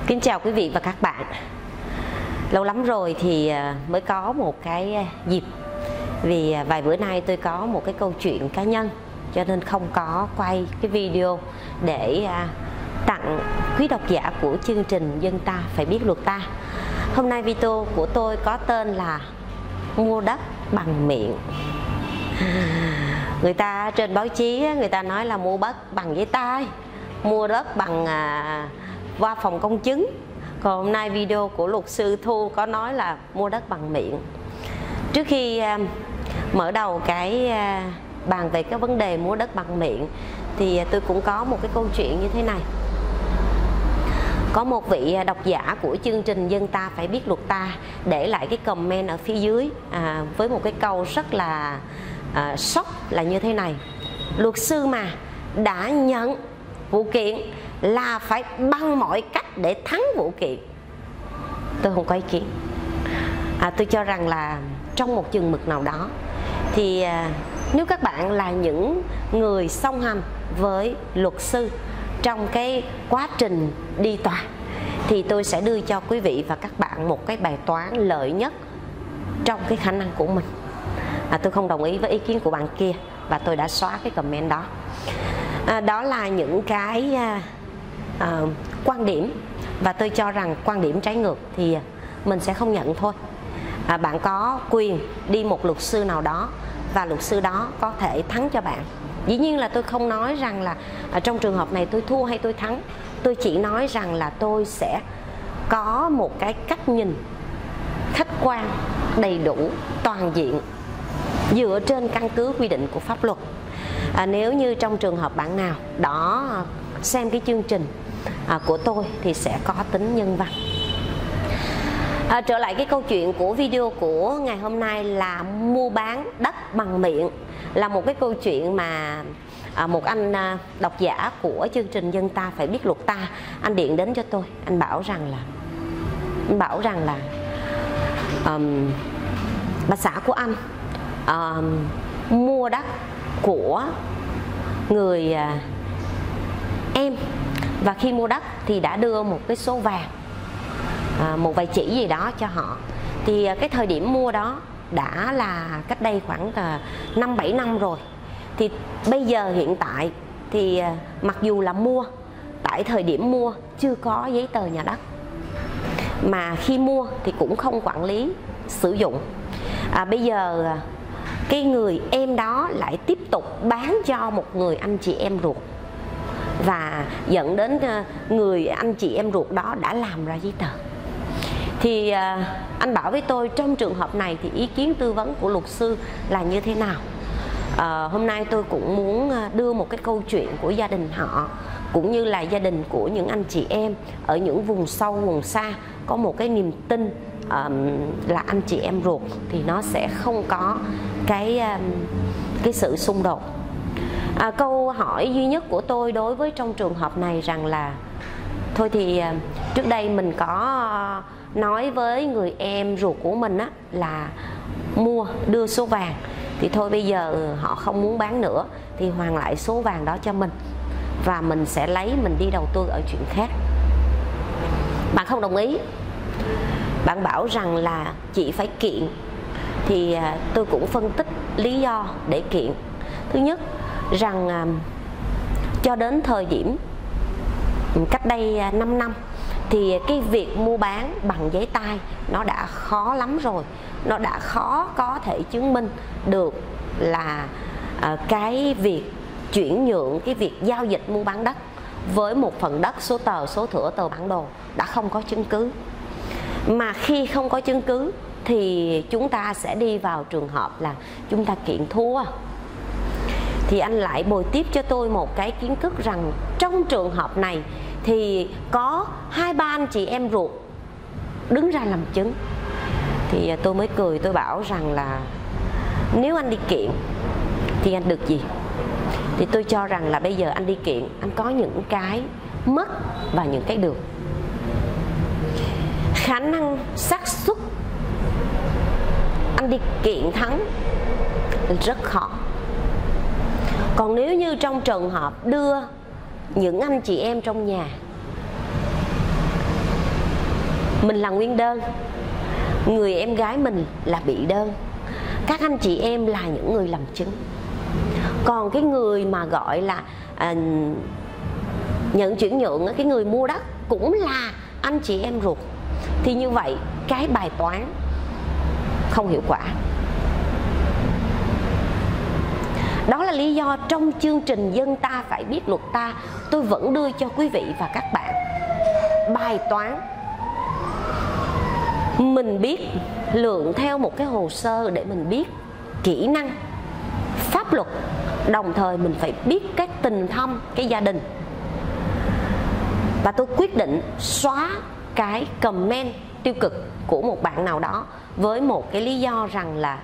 Kính chào quý vị và các bạn. Lâu lắm rồi thì mới có một cái dịp, vì vài bữa nay tôi có một cái câu chuyện cá nhân cho nên không có quay cái video để tặng quý độc giả của chương trình Dân Ta Phải Biết Luật Ta. Hôm nay video của tôi có tên là Mua đất bằng miệng. Người ta trên báo chí người ta nói là mua đất bằng giấy tay, mua đất bằng qua phòng công chứng. Còn hôm nay video của luật sư Thu có nói là mua đất bằng miệng. Trước khi mở đầu cái bàn về cái vấn đề mua đất bằng miệng thì tôi cũng có một cái câu chuyện như thế này. Có một vị độc giả của chương trình Dân Ta Phải Biết Luật Ta để lại cái comment ở phía dưới với một cái câu rất là sốc là như thế này: luật sư mà đã nhận vụ kiện là phải bằng mọi cách để thắng vụ kiện. Tôi không có ý kiến. Tôi cho rằng là trong một chừng mực nào đó thì nếu các bạn là những người song hành với luật sư trong cái quá trình đi tòa thì tôi sẽ đưa cho quý vị và các bạn một cái bài toán lợi nhất trong cái khả năng của mình. Tôi không đồng ý với ý kiến của bạn kia và tôi đã xóa cái comment đó. Đó là những cái quan điểm, và tôi cho rằng quan điểm trái ngược thì mình sẽ không nhận thôi. Bạn có quyền đi một luật sư nào đó và luật sư đó có thể thắng cho bạn. Dĩ nhiên là tôi không nói rằng là trong trường hợp này tôi thua hay tôi thắng. Tôi chỉ nói rằng là tôi sẽ có một cái cách nhìn khách quan, đầy đủ, toàn diện dựa trên căn cứ quy định của pháp luật. Nếu như trong trường hợp bạn nào đó xem cái chương trình của tôi thì sẽ có tính nhân văn. Trở lại cái câu chuyện của video của ngày hôm nay là mua bán đất bằng miệng, là một cái câu chuyện mà một anh độc giả của chương trình Dân Ta Phải Biết Luật Ta, anh điện đến cho tôi. Anh bảo rằng là bà xã của anh mua đất của người em, và khi mua đất thì đã đưa một cái số vàng, một vài chỉ gì đó cho họ. Thì cái thời điểm mua đó đã là cách đây khoảng 5-7 năm rồi. Thì bây giờ hiện tại thì mặc dù là mua, tại thời điểm mua chưa có giấy tờ nhà đất, mà khi mua thì cũng không quản lý sử dụng. Bây giờ cái người em đó lại tiếp tục bán cho một người anh chị em ruột, và dẫn đến người anh chị em ruột đó đã làm ra giấy tờ. Thì anh bảo với tôi trong trường hợp này thì ý kiến tư vấn của luật sư là như thế nào. Hôm nay tôi cũng muốn đưa một cái câu chuyện của gia đình họ, cũng như là gia đình của những anh chị em ở những vùng sâu vùng xa có một cái niềm tin là anh chị em ruột, thì nó sẽ không có cái sự xung đột. Câu hỏi duy nhất của tôi đối với trong trường hợp này rằng là thôi thì trước đây mình có nói với người em ruột của mình á, là mua đưa số vàng, thì thôi bây giờ họ không muốn bán nữa thì hoàn lại số vàng đó cho mình, và mình sẽ lấy mình đi đầu tư ở chuyện khác. Bạn không đồng ý, bạn bảo rằng là chị phải kiện. Thì tôi cũng phân tích lý do để kiện. Thứ nhất rằng cho đến thời điểm cách đây 5 năm thì cái việc mua bán bằng giấy tay nó đã khó lắm rồi. Nó đã khó có thể chứng minh được là cái việc chuyển nhượng, cái việc giao dịch mua bán đất với một phần đất, số tờ, số thửa, tờ bản đồ đã không có chứng cứ. Mà khi không có chứng cứ thì chúng ta sẽ đi vào trường hợp là chúng ta kiện thua. Thì anh lại bồi tiếp cho tôi một cái kiến thức rằng trong trường hợp này thì có 2-3 anh chị em ruột đứng ra làm chứng. Thì tôi mới cười, tôi bảo rằng là nếu anh đi kiện thì anh được gì? Thì tôi cho rằng là bây giờ anh đi kiện, anh có những cái mất và những cái được. Khả năng xác suất anh đi kiện thắng rất khó. Còn nếu như trong trường hợp đưa những anh chị em trong nhà Mình là nguyên đơn, người em gái mình là bị đơn, các anh chị em là những người làm chứng. Còn cái người mà gọi là nhận chuyển nhượng, cái người mua đất cũng là anh chị em ruột, thì như vậy cái bài toán không hiệu quả. Đó là lý do trong chương trình Dân Ta Phải Biết Luật Ta, tôi vẫn đưa cho quý vị và các bạn bài toán mình biết lượng theo một cái hồ sơ để mình biết kỹ năng pháp luật, đồng thời mình phải biết cái tình thâm, cái gia đình. Và tôi quyết định xóa cái comment tiêu cực của một bạn nào đó với một cái lý do rằng là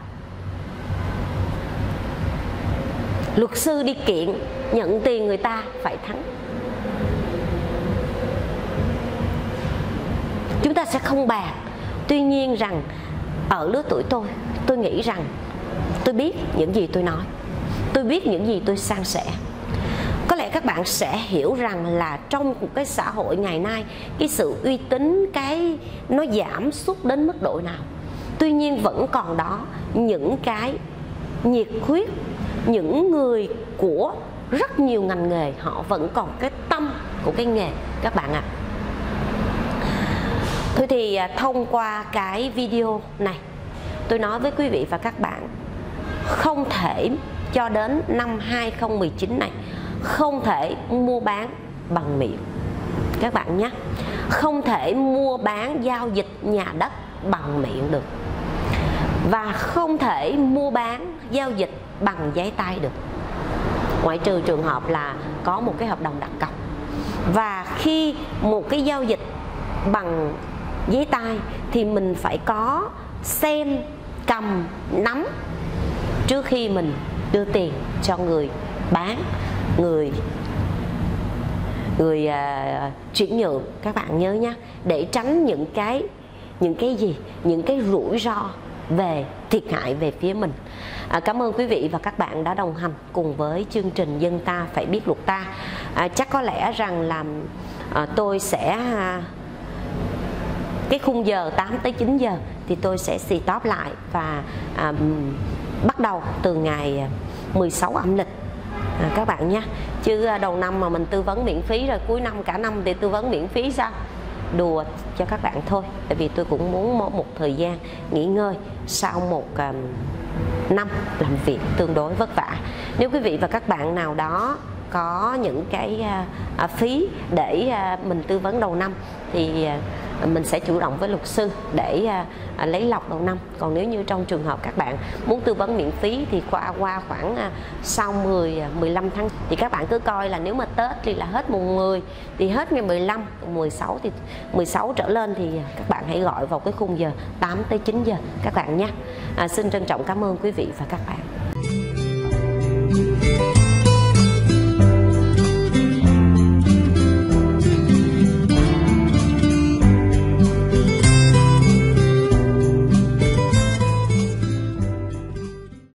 luật sư đi kiện nhận tiền người ta phải thắng. Chúng ta sẽ không bàn. Tuy nhiên rằng ở lứa tuổi tôi nghĩ rằng tôi biết những gì tôi nói, tôi biết những gì tôi san sẻ. Có lẽ các bạn sẽ hiểu rằng là trong một cái xã hội ngày nay, cái sự uy tín nó giảm sút đến mức độ nào. Tuy nhiên vẫn còn đó những cái nhiệt huyết, những người của rất nhiều ngành nghề, họ vẫn còn cái tâm của cái nghề các bạn ạ. Thôi thì thông qua cái video này, tôi nói với quý vị và các bạn, không thể cho đến năm 2019 này không thể mua bán bằng miệng các bạn nhé. Không thể mua bán giao dịch nhà đất bằng miệng được, và không thể mua bán giao dịch bằng giấy tay được, ngoại trừ trường hợp là có một cái hợp đồng đặt cọc. Và khi một cái giao dịch bằng giấy tay thì mình phải có xem, cầm, nắm trước khi mình đưa tiền cho người bán, người chuyển nhượng, các bạn nhớ nhé, để tránh những cái rủi ro về thiệt hại về phía mình. Cảm ơn quý vị và các bạn đã đồng hành cùng với chương trình Dân Ta Phải Biết Luật Ta. Chắc có lẽ rằng là tôi sẽ cái khung giờ 8 tới 9 giờ thì tôi sẽ stop lại và bắt đầu từ ngày 16 âm lịch các bạn nhé. Chứ đầu năm mà mình tư vấn miễn phí rồi cuối năm cả năm thì tư vấn miễn phí sao? Đùa cho các bạn thôi. Tại vì tôi cũng muốn một thời gian nghỉ ngơi sau một năm làm việc tương đối vất vả. Nếu quý vị và các bạn nào đó có những cái phí để mình tư vấn đầu năm thì mình sẽ chủ động với luật sư để lấy lọc đầu năm. Còn nếu như trong trường hợp các bạn muốn tư vấn miễn phí thì qua khoảng sau 15 tháng thì các bạn cứ coi là nếu mà Tết thì là hết mùng 10 thì hết ngày 15, 16 thì 16 trở lên thì các bạn hãy gọi vào cái khung giờ 8 tới 9 giờ các bạn nhé. Xin trân trọng cảm ơn quý vị và các bạn.